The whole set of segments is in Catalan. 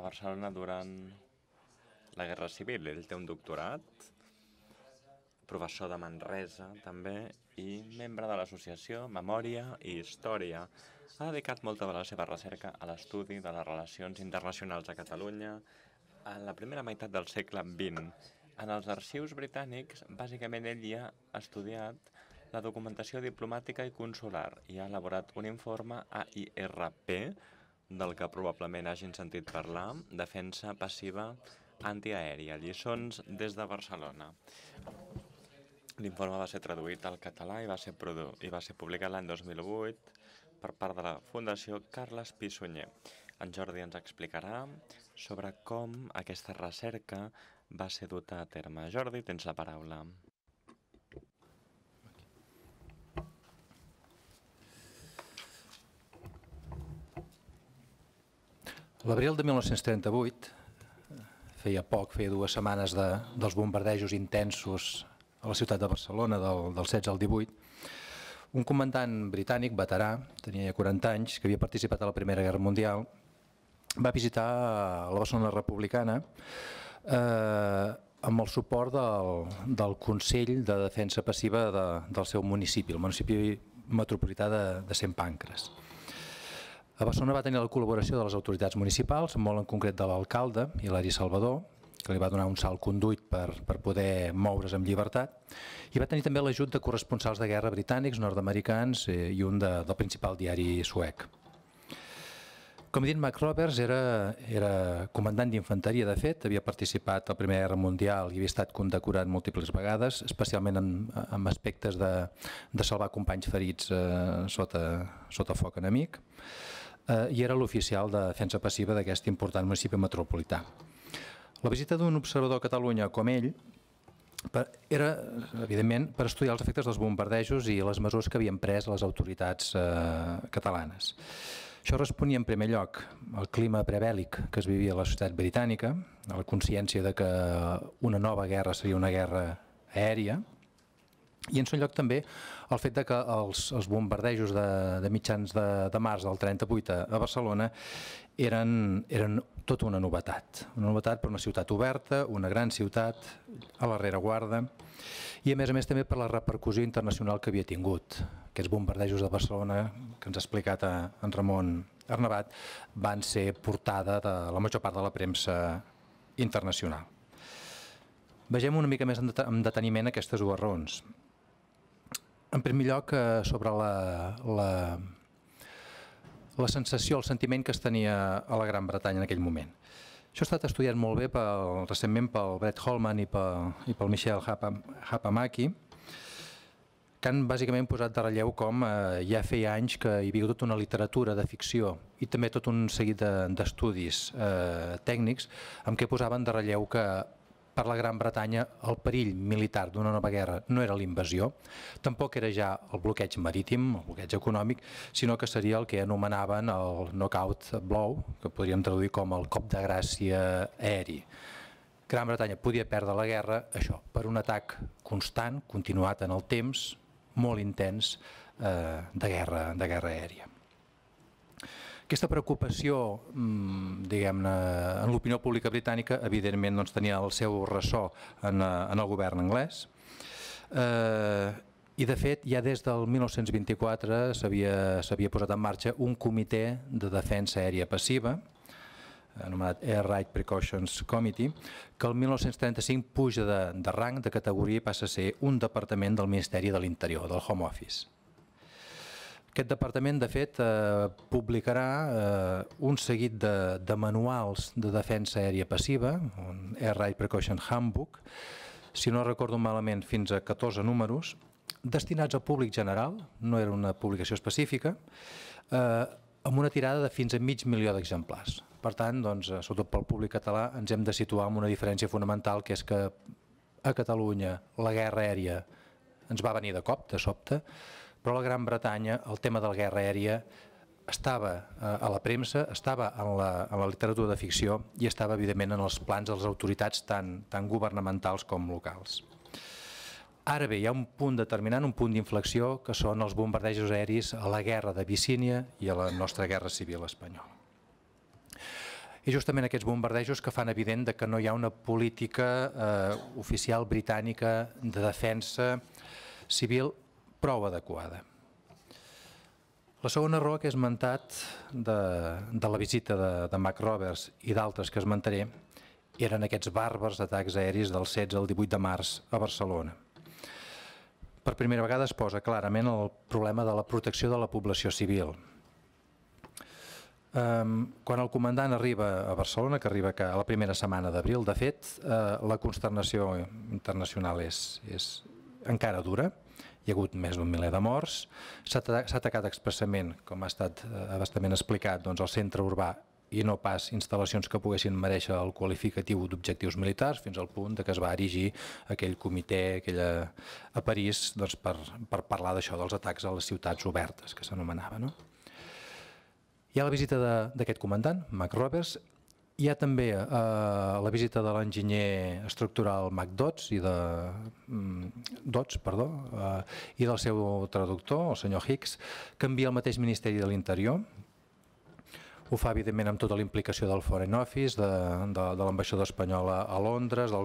Barcelona durant la Guerra Civil. Ell té un doctorat, professor de Manresa també i membre de l'associació Memòria i Història. Ha dedicat molta de la seva recerca a l'estudi de les relacions internacionals a Catalunya en la primera meitat del segle XX. En els arxius britànics, bàsicament ell hi ha estudiat la documentació diplomàtica i consular i ha elaborat un informe AIRP, del que probablement hagin sentit parlar, defensa passiva antiaèria, lliçons des de Barcelona. L'informe va ser traduït al català i va ser publicat l'any 2008 per part de la Fundació Carles Pi Sunyer. En Jordi ens explicarà sobre com aquesta recerca va ser duta a terme. Jordi, tens la paraula. L'abril de 1938, feia 2 setmanes dels bombardejos intensos a la ciutat de Barcelona, del 16 al 18, un comandant britànic, veterà, tenia ja 40 anys, que havia participat a la Primera Guerra Mundial, va visitar la Barcelona republicana amb el suport del Consell de Defensa Passiva del seu municipi, el municipi metropolità de Sant Pancres. A Barcelona va tenir la col·laboració de les autoritats municipals, molt en concret de l'alcalde, Hilari Salvador, que li va donar un salt conduit per poder moure's amb llibertat, i va tenir també l'ajut de corresponsals de guerra britànics, nord-americans i un del principal diari suec. Com he dit, McRoberts era comandant d'infanteria, de fet, havia participat a la Primera Guerra Mundial i havia estat condecorat múltiples vegades, especialment en aspectes de salvar companys ferits sota foc enemic, i era l'oficial de defensa passiva d'aquest important municipi metropolità. La visita d'un observador a Catalunya com ell era, evidentment, per estudiar els efectes dels bombardejos i les mesures que havien pres les autoritats catalanes. Això responia en primer lloc al clima prebèl·lic que es vivia a la societat britànica, a la consciència de que una nova guerra seria una guerra aèria, i en segon lloc també el fet que els bombardejos de mitjans de març del 38 a Barcelona eren tota una novetat per una ciutat oberta, una gran ciutat a la rereguarda, i a més també per la repercussió internacional que havia tingut. Aquests bombardejos de Barcelona, que ens ha explicat en Ramon Arnabat, van ser portada de la major part de la premsa internacional. Vegem una mica més amb deteniment aquestes dues raons. En primer lloc, sobre la sensació, el sentiment que es tenia a la Gran Bretanya en aquell moment. Això ha estat estudiat molt bé recentment pel Brett Holman i pel Michel Hapamaki, que han bàsicament posat de relleu com ja feia anys que hi havia tota una literatura de ficció i també tot un seguit d'estudis tècnics amb què posaven de relleu que per la Gran Bretanya el perill militar d'una nova guerra no era la invasió, tampoc era ja el bloqueig marítim, el bloqueig econòmic, sinó que seria el que anomenaven el knockout blow, que podríem traduir com el cop de gràcia aeri. Gran Bretanya podia perdre la guerra, això, per un atac constant, continuat en el temps, molt intens de guerra aèria. Aquesta preocupació, diguem-ne, en l'opinió pública britànica, evidentment tenia el seu ressò en el govern anglès, i de fet ja des del 1924 s'havia posat en marxa un comitè de defensa aèria passiva, anomenat Air Raid Precautions Committee, que el 1935 puja de rang, de categoria, i passa a ser un departament del Ministeri de l'Interior, del Home Office. Aquest departament, de fet, publicarà un seguit de manuals de defensa aèria passiva, un Air Raid Precaution Handbook, si no recordo malament fins a 14 números, destinats al públic general, no era una publicació específica, amb una tirada de fins a 500.000 d'exemplars. Per tant, sobretot pel públic català, ens hem de situar en una diferència fonamental, que és que a Catalunya la guerra aèria ens va venir de cop, de sobte, però a la Gran Bretanya el tema de la guerra aèria estava a la premsa, estava en la literatura de ficció i estava evidentment en els plans de les autoritats tant governamentals com locals. Ara bé, hi ha un punt determinant, un punt d'inflexió, que són els bombardejos aeris a la guerra d'Abissínia i a la nostra guerra civil espanyola. i justament aquests bombardejos que fan evident que no hi ha una política oficial britànica de defensa civil prou adequada. La segona raó que he esmentat de la visita de McRoberts i d'altres que esmentaré eren aquests bàrbars atacs aeris del 16 al 18 de març a Barcelona. Per primera vegada es posa clarament el problema de la protecció de la població civil. Quan el comandant arriba a Barcelona, que arriba a la primera setmana d'abril, de fet, la consternació internacional és encara dura. Hi ha hagut més d'un miler de morts, s'ha atacat expressament, com ha estat bastament explicat, el centre urbà i no pas instal·lacions que poguessin mereixer el qualificatiu d'objectius militars, fins al punt que es va erigir aquell comitè a París per parlar d'això, dels atacs a les ciutats obertes, que s'anomenava. Hi ha la visita d'aquest comandant, McRoberts. Hi ha també la visita de l'enginyer estructural Mac Dodds i del seu traductor, el senyor Hicks, que envia al mateix Ministeri de l'Interior. Ho fa, evidentment, amb tota la implicació del Foreign Office, de l'ambaixador espanyol a Londres, del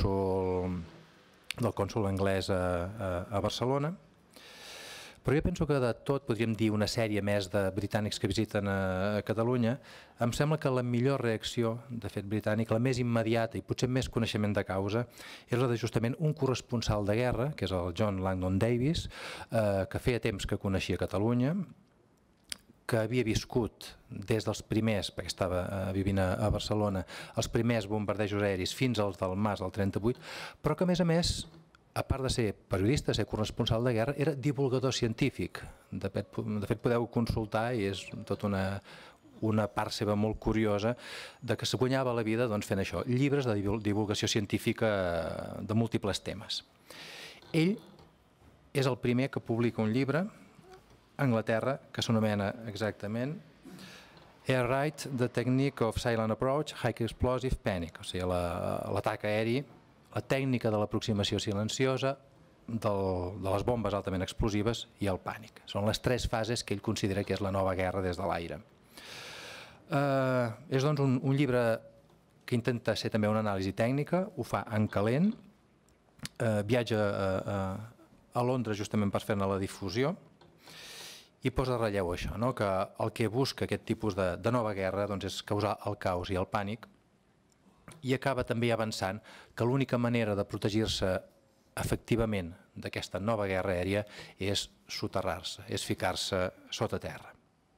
cònsol anglès a Barcelona. Però jo penso que de tot, podríem dir una sèrie més de britànics que visiten a Catalunya, em sembla que la millor reacció, de fet britànic, la més immediata i potser més coneixement de causa, és la de justament un corresponsal de guerra, que és el John Langdon Davis, que feia temps que coneixia Catalunya, que havia viscut des dels primers, perquè estava vivint a Barcelona, els primers bombardejos aeris fins als del març del 38, però que a més, a part de ser periodista, ser corresponsal de guerra, era divulgador científic. De fet, podeu consultar, i és tota una part seva molt curiosa, de que es guanyava la vida fent això, llibres de divulgació científica de múltiples temes. Ell és el primer que publica un llibre a Anglaterra que s'anomena exactament Air Raid, The Technique of Silent Approach, High Explosive Panic, o sigui, l'atac aeri, la tècnica de l'aproximació silenciosa, de les bombes altament explosives i el pànic. Són les tres fases que ell considera que és la nova guerra des de l'aire. És doncs un llibre que intenta ser també una anàlisi tècnica, ho fa en calent, viatja a Londres justament per fer-ne la difusió i posa relleu això, que el que busca aquest tipus de nova guerra és causar el caos i el pànic, i acaba també avançant que l'única manera de protegir-se efectivament d'aquesta nova guerra aèria és soterrar-se, és ficar-se sota terra.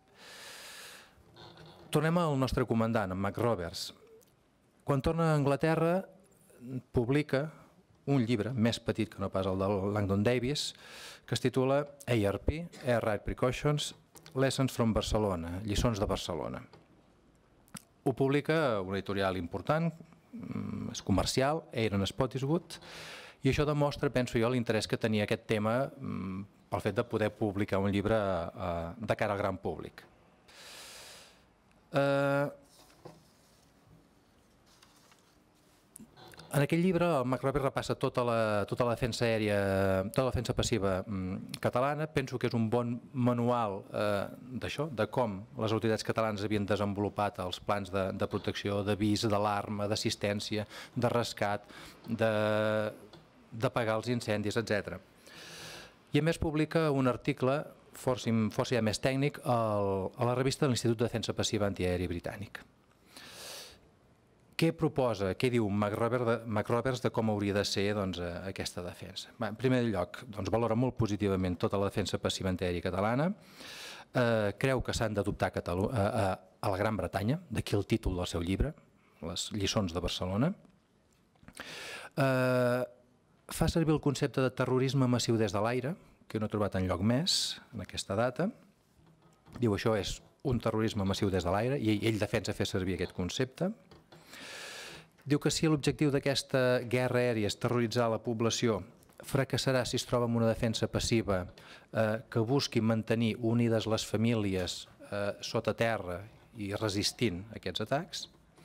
Tornem al nostre comandant, en McRoberts. Quan torna a Anglaterra publica un llibre més petit que no pas el de Langdon Davis, que es titula ARP, Air Raid Precautions, Lessons from Barcelona, lliçons de Barcelona. Ho publica una editorial important, és comercial, Aaron Spottiswoode, i això demostra, penso jo, l'interès que tenia aquest tema pel fet de poder publicar un llibre de cara al gran públic. En aquest llibre el McRoberts repassa tota la defensa aèria, tota la defensa passiva catalana. Penso que és un bon manual d'això, de com les autoritats catalanes havien desenvolupat els plans de protecció, d'avís, d'alarma, d'assistència, de rescat, d'apagar els incendis, etc. I a més publica un article força ja més tècnic a la revista de l'Institut de Defensa Passiva Antiaeri Britànic. Què proposa, què diu McRoberts de com hauria de ser aquesta defensa? En primer lloc, valora molt positivament tota la defensa passiva antiaèria catalana, creu que s'han d'adoptar a la Gran Bretanya, d'aquí el títol del seu llibre, les lliçons de Barcelona. Fa servir el concepte de terrorisme massiu des de l'aire, que no he trobat enlloc més en aquesta data. Diu això és un terrorisme massiu des de l'aire i ell defensa fer servir aquest concepte. Diu que si l'objectiu d'aquesta guerra aèria és terroritzar la població, fracassarà si es troba en una defensa passiva que busqui mantenir unides les famílies sota terra i resistint aquests atacs.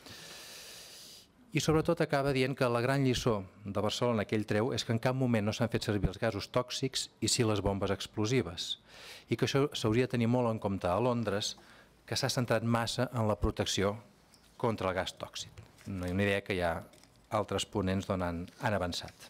I sobretot acaba dient que la gran lliçó de Barcelona que ell treu és que en cap moment no s'han fet servir els gasos tòxics i sí les bombes explosives. I que això s'hauria de tenir molt en compte a Londres, que s'ha centrat massa en la protecció contra el gas tòxic. Una idea que hi ha altres ponents on han avançat.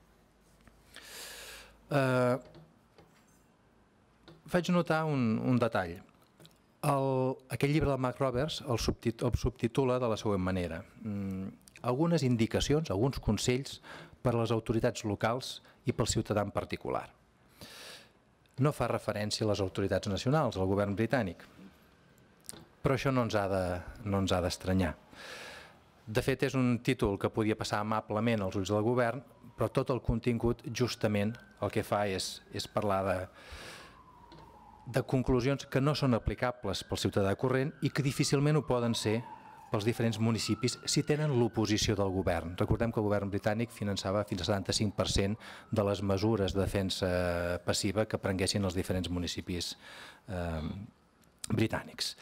Faig notar un detall. Aquest llibre del Mark Roberts el subtitula de la següent manera: algunes indicacions, alguns consells per a les autoritats locals i pel ciutadà en particular. No fa referència a les autoritats nacionals, al govern britànic, però això no ens ha d'estranyar. De fet, és un títol que podia passar amablement als ulls del govern, però tot el contingut justament el que fa és parlar de conclusions que no són aplicables pel ciutadà corrent i que difícilment ho poden ser pels diferents municipis si tenen l'oposició del govern. Recordem que el govern britànic finançava fins al 75% de les mesures de defensa passiva que prenguessin els diferents municipis britànics.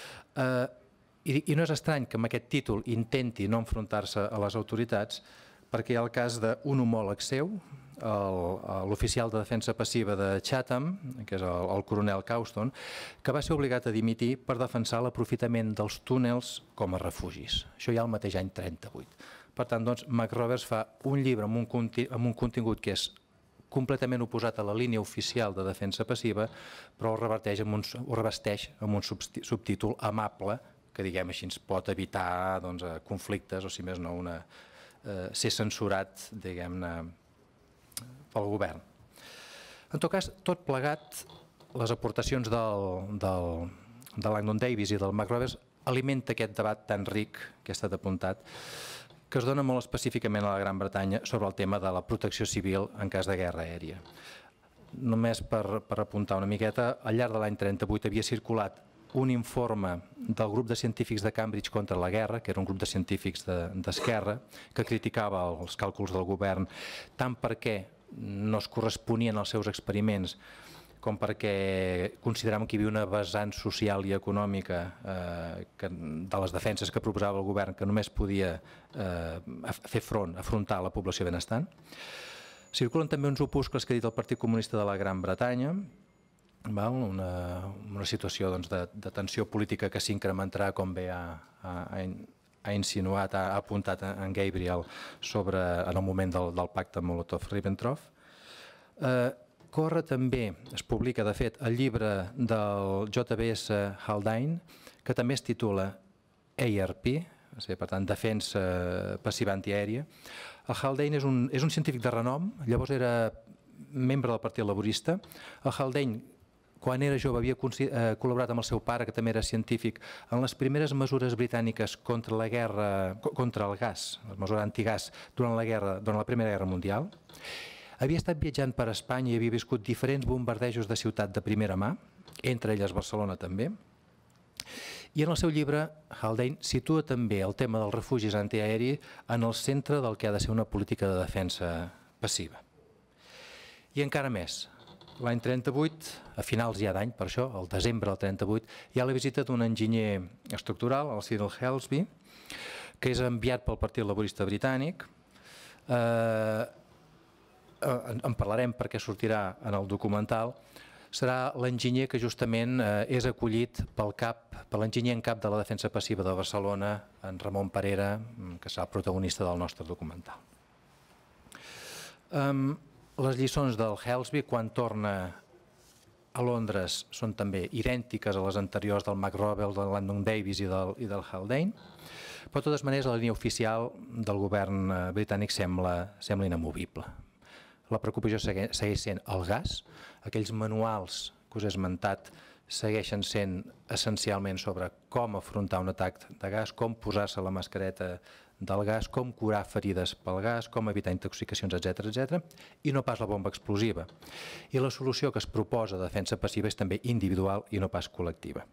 I no és estrany que amb aquest títol intenti no enfrontar-se a les autoritats, perquè hi ha el cas d'un homòleg seu, l'oficial de defensa passiva de Chatham, que és el coronel Causton, que va ser obligat a dimitir per defensar l'aprofitament dels túnels com a refugis. Això ja el mateix any 38. Per tant, Mark Roberts fa un llibre amb un contingut que és completament oposat a la línia oficial de defensa passiva, però ho revesteix amb un subtítol amable que, diguem així, ens pot evitar conflictes o, si més no, ser censurat, diguem-ne, pel govern. En tot cas, tot plegat, les aportacions de Langdon Davies i del Mark Roberts alimenta aquest debat tan ric que ha estat apuntat, que es dona molt específicament a la Gran Bretanya sobre el tema de la protecció civil en cas de guerra aèria. Només per apuntar una miqueta, al llarg de l'any 38 havia circulat un informe del grup de científics de Cambridge contra la guerra, que era un grup de científics d'esquerra, que criticava els càlculs del govern tant perquè no es corresponien als seus experiments com perquè consideraven que hi havia una vessant social i econòmica de les defenses que proposava el govern que només podia afrontar la població benestant. Circulen també uns opuscles que ha dit el Partit Comunista de la Gran Bretanya, una situació de tensió política que s'incrementarà, com bé ha insinuat, ha apuntat en Gabriel en el moment del pacte Molotov-Ribbentrop. Corre també, es publica de fet, el llibre del JBS Haldane, que també es titula ARP, per tant, Defensa Passiva Antiaèria. El Haldane és un científic de renom, llavors era membre del Partit Laborista. El Haldane, quan era jove, havia col·laborat amb el seu pare, que també era científic, en les primeres mesures britàniques contra la guerra, contra el gas, les mesures antigàs, durant la Primera Guerra Mundial. Havia estat viatjant per Espanya i havia viscut diferents bombardejos de ciutat de primera mà, entre elles Barcelona també. I en el seu llibre, Haldane situa també el tema dels refugis antiaeri en el centre del que ha de ser una política de defensa passiva. I encara més, l'any 38, a finals ja d'any, per això, el desembre del 38, hi ha la visita d'un enginyer estructural, el Cyril Helsby, que és enviat pel Partit Laborista Britànic. En parlarem perquè sortirà en el documental. Serà l'enginyer que justament és acollit per l'enginyer en cap de la defensa passiva de Barcelona, en Ramon Parera, que serà el protagonista del nostre documental. Les lliçons del Helsby, quan torna a Londres, són també idèntiques a les anteriors del Mark Roberts, del Langdon Davies i del Haldane, però de totes maneres la línia oficial del govern britànic sembla inamovible. La preocupació segueix sent el gas. Aquells manuals que us he esmentat segueixen sent essencialment sobre com afrontar un atac de gas, com posar-se la mascareta del gas, com curar ferides pel gas, com evitar intoxicacions, etc., i no pas la bomba explosiva. I la solució que es proposa de defensa passiva és també individual i no pas col·lectiva.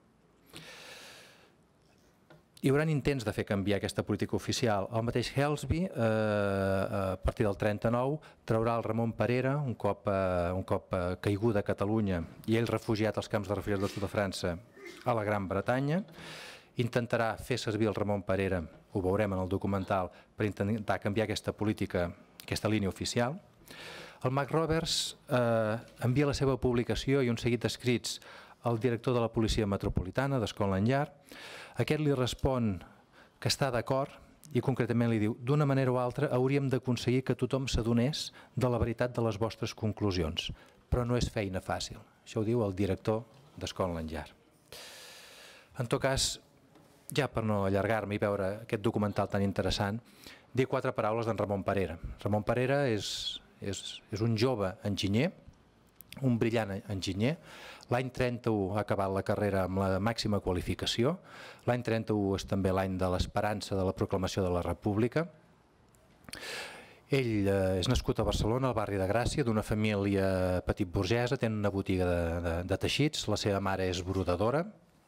Hi haurà intents de fer canviar aquesta política oficial. El mateix Helsby, a partir del 39, traurà el Ramon Parera, un cop caigut a Catalunya i ell refugiat als camps de refugiats del sud de França a la Gran Bretanya. Intentarà fer servir el Ramon Parera, ho veurem en el documental, per intentar canviar aquesta política, aquesta línia oficial. El Mark Roberts envia la seva publicació i un seguit d'escrits al director de la Policia Metropolitana, de Scotland Yard. Aquest li respon que està d'acord i concretament li diu: d'una manera o altra hauríem d'aconseguir que tothom s'adonés de la veritat de les vostres conclusions, però no és feina fàcil. Això ho diu el director d'Escola Llar. En tot cas, ja per no allargar-me i veure aquest documental tan interessant, dir 4 paraules d'en Ramon Parera. Ramon Parera és un jove enginyer, un brillant enginyer. L'any 31 ha acabat la carrera amb la màxima qualificació. L'any 31 és també l'any de l'esperança de la proclamació de la República. Ell és nascut a Barcelona, al barri de Gràcia, d'una família petit burgesa, té una botiga de teixits, la seva mare és brodadora.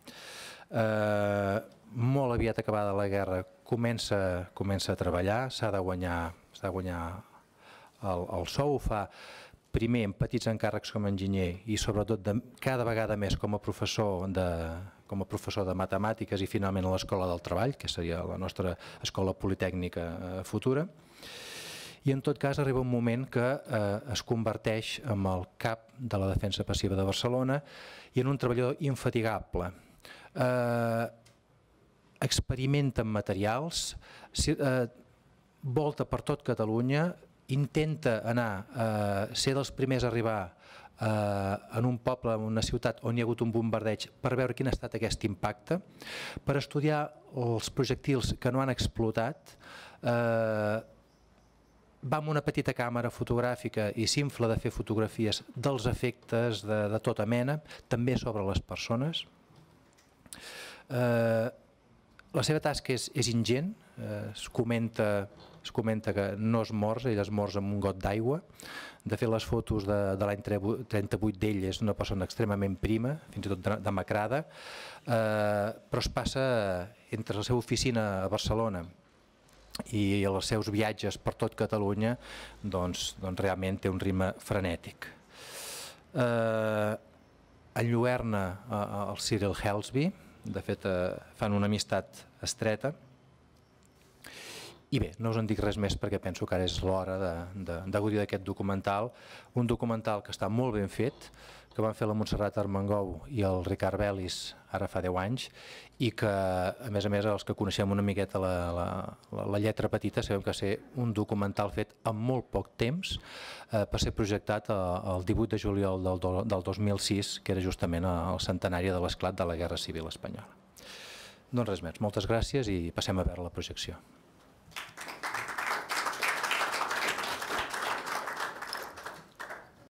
Molt aviat acabada la guerra comença a treballar, s'ha de guanyar el sou, ho fa primer en petits encàrrecs com a enginyer i sobretot cada vegada més com a professor de matemàtiques i finalment a l'Escola del Treball, que seria la nostra escola politècnica futura. I en tot cas arriba un moment que es converteix en el cap de la defensa passiva de Barcelona i en un treballador infatigable. Experimenta amb materials, volta per tot Catalunya, intenta ser dels primers a arribar en un poble, en una ciutat on hi ha hagut un bombardeig per veure quin ha estat aquest impacte, per estudiar els projectils que no han explotat. Va amb una petita càmera fotogràfica i s'infla de fer fotografies dels efectes de tota mena, també sobre les persones. La seva tasca és ingent, es comenta que no es mors, ell es mors amb un got d'aigua. De fet, les fotos de l'any 38 d'ell és una persona extremament prima, fins i tot demacrada, però es passa entre la seva oficina a Barcelona i els seus viatges per tot Catalunya, doncs realment té un ritme frenètic. Enlluerna el Cyril Helsby, de fet fan una amistat estreta. I bé, no us en dic res més perquè penso que ara és l'hora de gaudir d'aquest documental, un documental que està molt ben fet, que van fer la Montserrat Armengou i el Ricard Belis ara fa 10 anys i que, a més, els que coneixem una miqueta la lletra petita sabem que ser un documental fet en molt poc temps per ser projectat el 18 de juliol del 2006, que era justament el centenari de l'esclat de la Guerra Civil Espanyola. Doncs res més, moltes gràcies i passem a veure la projecció.